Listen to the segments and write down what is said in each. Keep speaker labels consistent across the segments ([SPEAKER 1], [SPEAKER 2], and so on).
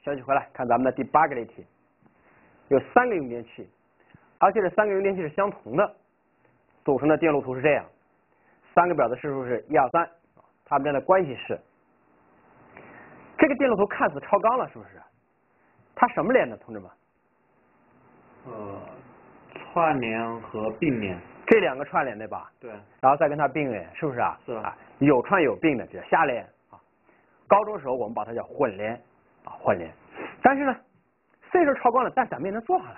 [SPEAKER 1] 消息回来，看咱们的第8个例题，有3个用电器，而且这3个用电器是相同的，组成的电路图是这样，3个表的示数是1、2、3，它们之间的关系是，这个电路图看似超纲了，是不是？它什么连的，同志们？
[SPEAKER 2] 串联和并联。
[SPEAKER 1] 这2个串联对吧？
[SPEAKER 2] 对。
[SPEAKER 1] 然后再跟它并联，是不是啊？
[SPEAKER 2] 是啊。
[SPEAKER 1] 有串有并的，这叫瞎连啊。高中时候我们把它叫混联啊，混联。但是呢，虽说超纲了，但咱们也能做上来。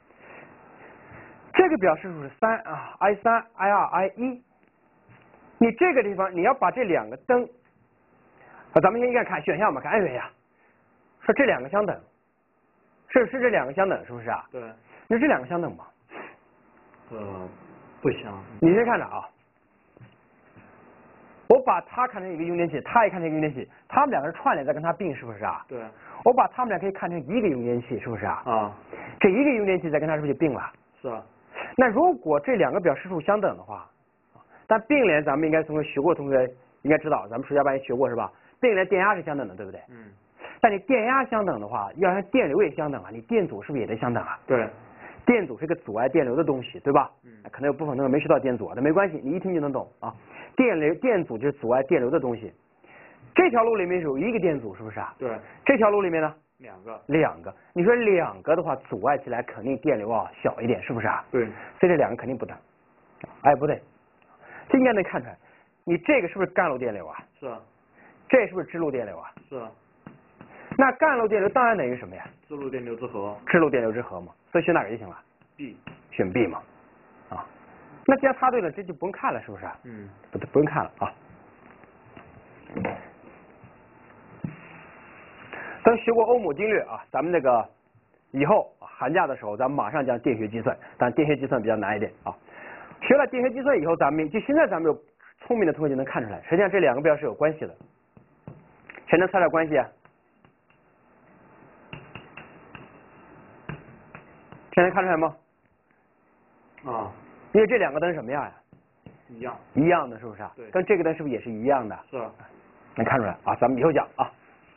[SPEAKER 1] 这个表示数是3啊 ，I3、I2、I1。你这个地方你要把这2个灯，咱们先看选项吧，看 A 选项，说这2个相等，是这2个相等，是不是啊？
[SPEAKER 2] 对。
[SPEAKER 1] 那这2个相等吗？
[SPEAKER 2] 不相。
[SPEAKER 1] 你先看着啊，我把它看成一个用电器，它也看成一个用电器，它们2个是串联再跟它并，是不是啊？
[SPEAKER 2] 对。
[SPEAKER 1] 我把它们俩可以看成一个用电器，是不是啊？
[SPEAKER 2] 啊。
[SPEAKER 1] 这一个用电器再跟它是不是就并了？
[SPEAKER 2] 是啊。
[SPEAKER 1] 那如果这2个表示数相等的话，但并联咱们应该同学学过，同学应该知道，咱们数学班也学过是吧？并联电压是相等的，对不对？
[SPEAKER 2] 嗯。
[SPEAKER 1] 但你电压相等的话，要让电流也相等啊，你电阻是不是也得相等啊？
[SPEAKER 2] 对。
[SPEAKER 1] 电阻是个阻碍电流的东西，对吧？可能有部分同学没学到电阻，但没关系，你一听就能懂啊。电阻就是阻碍电流的东西。这条路里面有一个电阻，是不是啊？
[SPEAKER 2] 对。这
[SPEAKER 1] 条路里面呢？2个。你说2个的话，阻碍起来肯定电流小一点，是不是啊？
[SPEAKER 2] 对。
[SPEAKER 1] 所以这2个肯定不等。哎，不对，这应该能看出来。你这个是不是干路电流啊？
[SPEAKER 2] 是啊。
[SPEAKER 1] 这是不是支路电流啊？
[SPEAKER 2] 是啊。
[SPEAKER 1] 那干路电流当然等于什么呀？
[SPEAKER 2] 支路电流之和。
[SPEAKER 1] 支路电流之和嘛，所以选哪个就行了
[SPEAKER 2] ？B。
[SPEAKER 1] 选 B 嘛，啊，那既然它对了，这就不用看了，是不是？
[SPEAKER 2] 嗯。
[SPEAKER 1] 不用看了啊。咱学过欧姆定律啊，咱们那个以后寒假的时候，咱们马上讲电学计算，但电学计算比较难一点啊。学了电学计算以后，现在咱们有聪明的同学就能看出来，实际上这2个表是有关系的。谁能猜点关系啊？谁能看出来吗？
[SPEAKER 2] 啊。
[SPEAKER 1] 因为这2个灯什么样呀？一样的，是不是啊？
[SPEAKER 2] 对。
[SPEAKER 1] 跟这个灯是不是也是一样的？
[SPEAKER 2] 是啊。
[SPEAKER 1] 能看出来啊？咱们以后讲啊。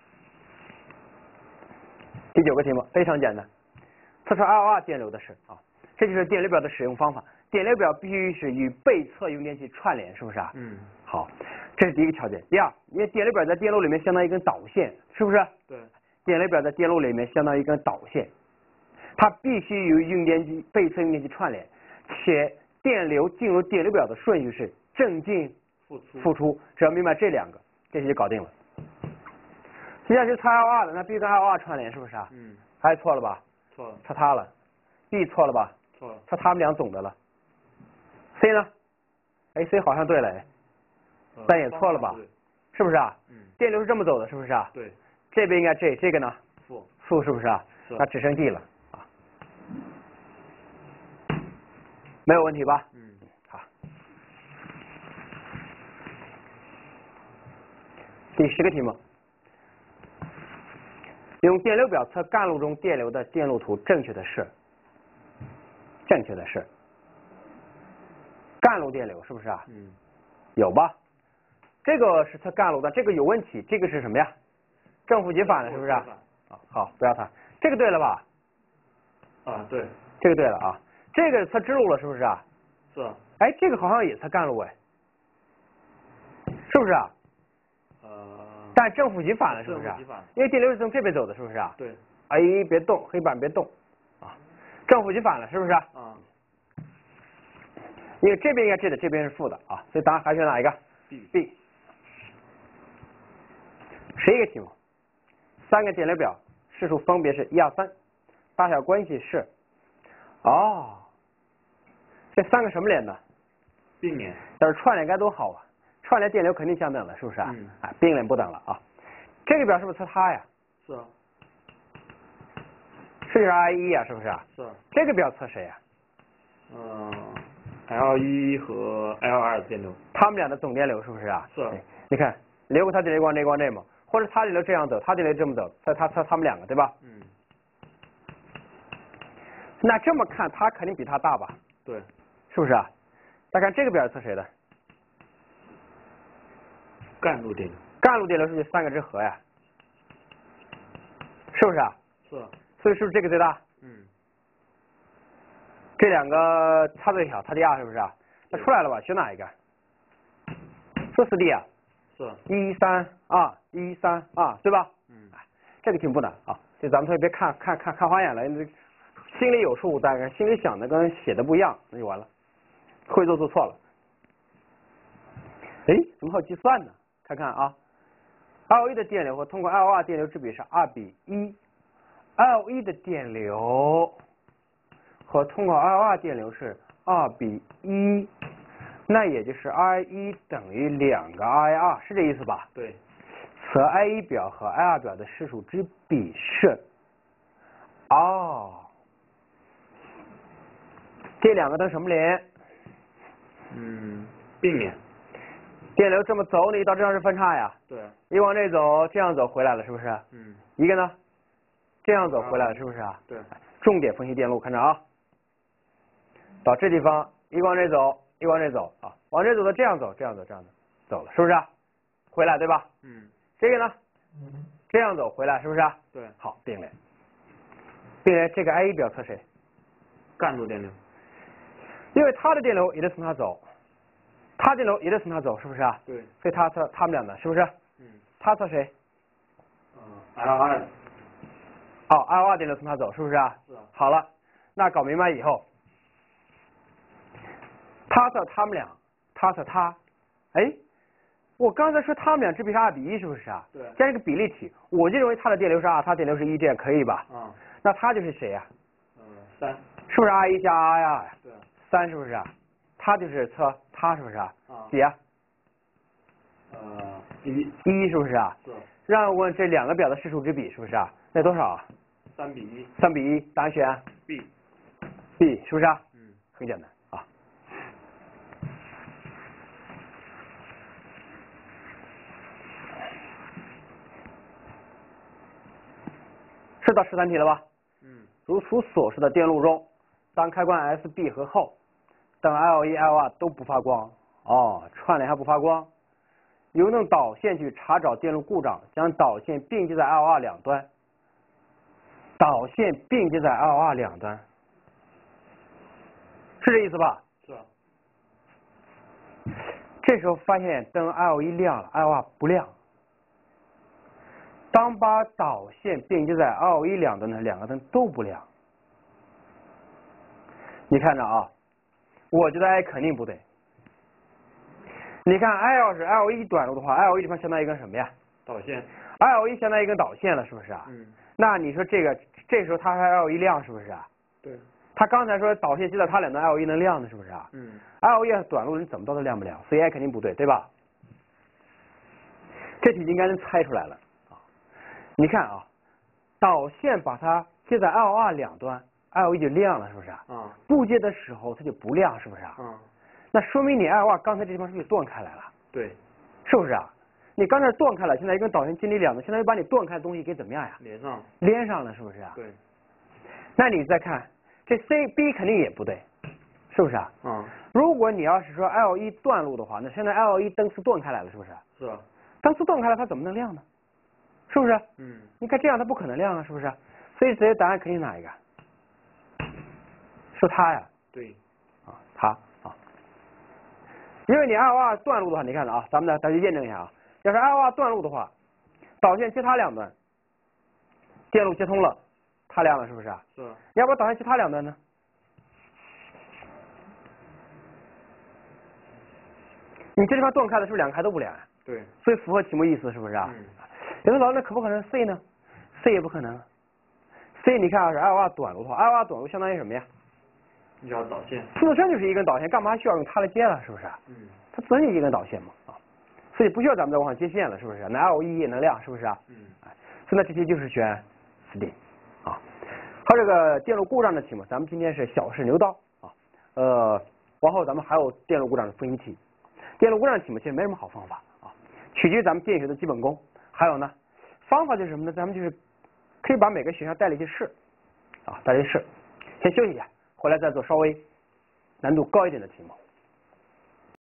[SPEAKER 1] 第9个题目非常简单，测出 I2 电流的是啊，这就是电流表的使用方法。电流表必须是与被测用电器串联，是不是啊？
[SPEAKER 2] 嗯。好，
[SPEAKER 1] 这是第一个条件。第二，因为电流表在电路里面相当于一根导线，是不是？
[SPEAKER 2] 对。
[SPEAKER 1] 电流表在电路里面相当于一根导线，它必须与用电器、被测用电器串联，且电流进入电流表的顺序是正进负出，只要明白这2个，这些就搞定了。接下来是测 I2 的，那必须跟 I2 串联，是不是啊？
[SPEAKER 2] 嗯。
[SPEAKER 1] 还错了吧？
[SPEAKER 2] 错了。
[SPEAKER 1] 测它了。B 错了吧？
[SPEAKER 2] 错了。
[SPEAKER 1] 测他们俩总的了。C 呢？哎 ，C 好像对了哎，但也错了吧？是不是啊？嗯。电流是这么走的，是不是啊？
[SPEAKER 2] 对。
[SPEAKER 1] 这边应该这个呢？负是不是啊？
[SPEAKER 2] 是。
[SPEAKER 1] 那只剩 D 了啊。没有问题吧？
[SPEAKER 2] 嗯。
[SPEAKER 1] 好。第10个题目。用电流表测干路中电流的电路图，正确的是干路电流，是不是啊？
[SPEAKER 2] 嗯。
[SPEAKER 1] 有吧？这个是测干路的，这个有问题。这个是什么呀？正负极反了，是不是啊？好，不要它。这个对了吧？
[SPEAKER 2] 啊，对。
[SPEAKER 1] 这个对了啊。这个测支路了，是不是啊？
[SPEAKER 2] 是啊。
[SPEAKER 1] 哎，这个好像也测干路哎，是不是啊？但正负极反了，是不是？因为电流是从这边走的，是不是啊？
[SPEAKER 2] 对。
[SPEAKER 1] 哎，别动，黑板别动啊！正负极反了，是不是？
[SPEAKER 2] 啊。
[SPEAKER 1] 因为这边应该这的，这边是负的啊，所以答案还选哪一个 ？B。11个题目，3个电流表，示数分别是1、2、3，大小关系是，这3个什么连的？
[SPEAKER 2] 并联。
[SPEAKER 1] 但是串联该多好啊！串联电流肯定相等的，是不是啊？并联不等了啊。这个表是不是测它呀？
[SPEAKER 2] 是啊。
[SPEAKER 1] 这就是 I1 呀，是不是啊？
[SPEAKER 2] 是啊。
[SPEAKER 1] 这个表测谁呀
[SPEAKER 2] ？L1 和 L2 的电流。
[SPEAKER 1] 它们俩的总电流是不是啊？
[SPEAKER 2] 是啊。
[SPEAKER 1] 你看，流过它电流光这光这嘛，或者它电流这样走，它电流这么走，所以它测它们2个，对吧？
[SPEAKER 2] 嗯。
[SPEAKER 1] 那这么看，它肯定比它大吧？
[SPEAKER 2] 对。
[SPEAKER 1] 是不是啊？再看这个表测谁的？
[SPEAKER 2] 干路电流。
[SPEAKER 1] 干路电流是不是3个之和呀？ 是不是啊？
[SPEAKER 2] 是。
[SPEAKER 1] 所以是不是这个最大？
[SPEAKER 2] 嗯。
[SPEAKER 1] 这两个差最小，差第二是不是啊？那出来了吧？选哪一个？说4D 啊？
[SPEAKER 2] 是。
[SPEAKER 1] 1、3、2、1、3、2，对吧？
[SPEAKER 2] 嗯。
[SPEAKER 1] 这个题不难啊，就咱们同学别看花眼了，心里有数，但是心里想的跟写的不一样，那就完了，会做错了。哎，怎么还有计算呢？看看啊 ，L1 的电流和通过 L2 电流之比是2:1，L1 的电流和通过 L2 电流是2:1，那也就是 I1 等于2个 I2，是这意思吧？
[SPEAKER 2] 对。
[SPEAKER 1] 此 I1 表和 I2 表的实数之比是，这两个等什么连？
[SPEAKER 2] 并联。
[SPEAKER 1] 电流这么走，你到这上是分叉呀？
[SPEAKER 2] 对。
[SPEAKER 1] 一往这走，这样走回来了，是不是？一个呢，这样走回来了，是不是啊？
[SPEAKER 2] 对。
[SPEAKER 1] 重点分析电路，看着啊，到这地方，一往这走，一往这走啊，往这走的这样走，这样走，这样走，走了，是不是啊？回来对吧？这个呢？这样走回来，是不是啊？
[SPEAKER 2] 对。
[SPEAKER 1] 好，并联。并联，这个 I1 表测谁？
[SPEAKER 2] 干路电流。
[SPEAKER 1] 因为它的电流也得从它走，它电流也得从它走，是不是啊？
[SPEAKER 2] 对。
[SPEAKER 1] 所以它测他们俩的，是不是？它测谁
[SPEAKER 2] ？L2。
[SPEAKER 1] L2 电流从它走，是不是啊？
[SPEAKER 2] 是。
[SPEAKER 1] 好了，那搞明白以后，它测他们俩，它测它，哎，我刚才说他们俩之比是2:1，是不是啊？
[SPEAKER 2] 对。
[SPEAKER 1] 加一个比例题，我就认为它的电流是2，它电流是1，这样可以吧？那它就是谁呀
[SPEAKER 2] ？3。
[SPEAKER 1] 是不是 R1 加 R2 呀？
[SPEAKER 2] 对。
[SPEAKER 1] 3是不是啊？它就是测它是不是啊？几啊？1是不是啊？
[SPEAKER 2] 是。
[SPEAKER 1] 让我问这两个表的实数之比是不是啊？那多少啊
[SPEAKER 2] ？3:1。
[SPEAKER 1] 3:1，答案选 B 是不是啊？很简单啊。是到13题了吧？如图所示的电路中，当开关 SB 和后，等 L1、L2 都不发光，串联还不发光，由用导线去查找电路故障，将导线并接在 L2 两端，导线并接在 L2 两端，是这意思吧？
[SPEAKER 2] 是。
[SPEAKER 1] 这时候发现灯 L1 亮了 ，L2 不亮。当把导线并接在 L1 两端的两个灯都不亮。你看着啊，我觉得 I 肯定不对。你看 I 要是 L1 短路的话 ，L1 这方相当于一根什么呀？
[SPEAKER 2] 导线。
[SPEAKER 1] L1 相当于一根导线了，是不是啊？那你说这时候它还 L1 亮是不是啊？
[SPEAKER 2] 对。
[SPEAKER 1] 他刚才说导线接在它两端 L1 能亮的，是不是啊？L1 要是短路，你怎么着都亮不了，所以 I 肯定不对，对吧？这题应该能猜出来了。你看啊，导线把它接在 L2 两端 ，L1 就亮了，是不是啊？不接的时候它就不亮，是不是啊？那说明你 L2 刚才这地方是不是断开来了？
[SPEAKER 2] 对。
[SPEAKER 1] 是不是啊？你刚才断开了，现在一根导线经历两端，相当于把你断开的东西给怎么样呀？连上了，是不是啊？
[SPEAKER 2] 对。
[SPEAKER 1] 那你再看这 C、B 肯定也不对，是不是啊？如果你要是说 L1 断路的话，那现在 L1 灯丝断开来了，是不是？
[SPEAKER 2] 是。
[SPEAKER 1] 灯丝断开了，它怎么能亮呢？是不是？你看这样它不可能亮啊，是不是？所以直接答案肯定哪一个？是它呀。
[SPEAKER 2] 对。
[SPEAKER 1] 它啊。因为你 L2 断路的话，你看啊，咱们再去验证一下啊。要是 L2 断路的话，导线接它两端，电路接通了，它亮了，是不是？
[SPEAKER 2] 是。
[SPEAKER 1] 要不导线接它两端呢？你这地方断开了，是不是两个开都不亮啊？
[SPEAKER 2] 对。
[SPEAKER 1] 所以符合题目意思，是不是啊？有的老师那可不可能 C 呢 ？C 也不可能。C 你看啊，是 L2 短路的话 ，L2 短路相当于什么呀？
[SPEAKER 2] 一条导线。
[SPEAKER 1] 自身就是一根导线，干嘛需要用它来接了？是不是？它自身就是一根导线嘛啊，所以不需要咱们再往上接线了，是不是？那 L1 也能亮，是不是啊？所以那这题就是选 4D 啊。还有这个电路故障的题目，咱们今天是小试牛刀啊。往后咱们还有电路故障的分析题。电路故障的题目其实没什么好方法啊，取决于咱们电学的基本功。还有呢，方法就是什么呢？咱们就是可以把每个学校带里去试啊，带里去试。先休息一下，回来再做稍微难度高一点的题目。